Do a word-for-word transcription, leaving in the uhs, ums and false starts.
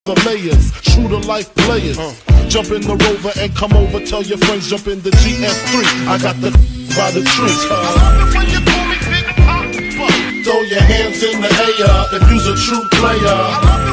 the layers, true to life players. Uh. Jump in the Rover and come over, tell your friends jump in the G F three. I got the by the tree. Uh. I love it when you call me Big Pop. Throw your hands in the air if you's a true player. I love it